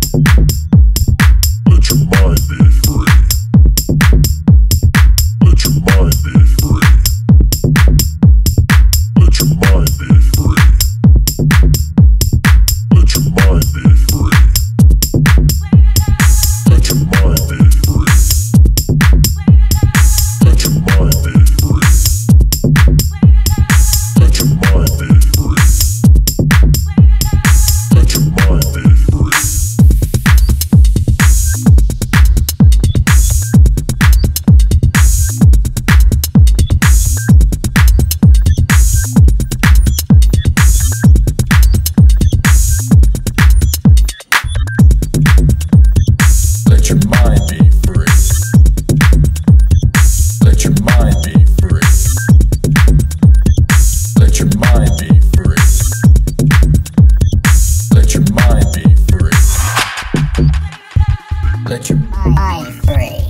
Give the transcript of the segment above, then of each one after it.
Let your mind be free. Let your mind be free. Let your mind be free. Let your mind be free. Let your mind be free. Let your mind be free. Let your mind be free. Let your mind be free. Let your mind be free. Let your mind be free. Let your mind be free. Let your mind be free. Let your mind free.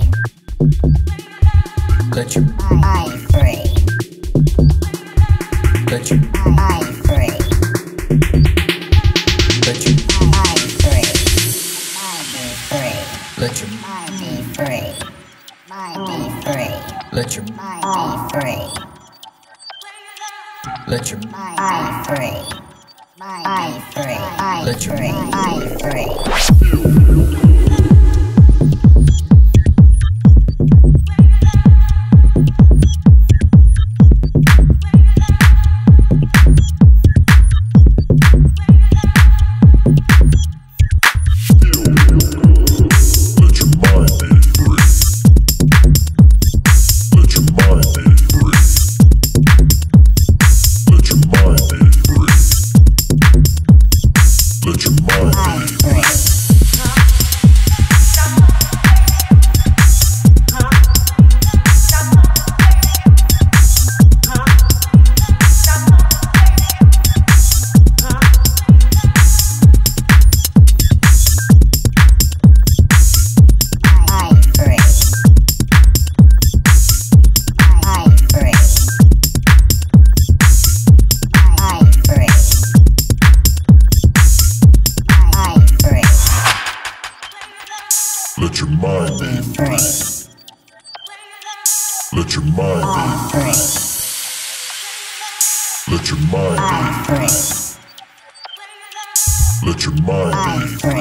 let your Mind free. let your Mind free. let your Mind free. Mind be free. let your Mind be free. Mind be free. let your Mind be free. let your Mind free. Mind free. Mind Let your free. Mind free. let your mind be free. Let your mind be free. Let your mind be free. Let your mind be Mind free. Mind free. Mind free. Mind free. Mind free. let your mind be Free. let your mind be Free. let your mind Free. be let your mind be Free.